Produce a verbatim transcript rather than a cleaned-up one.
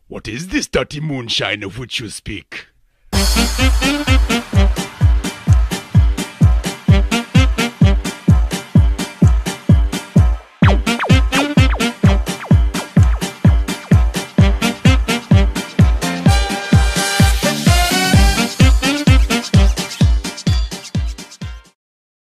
What is this dirty moonshine of which you speak?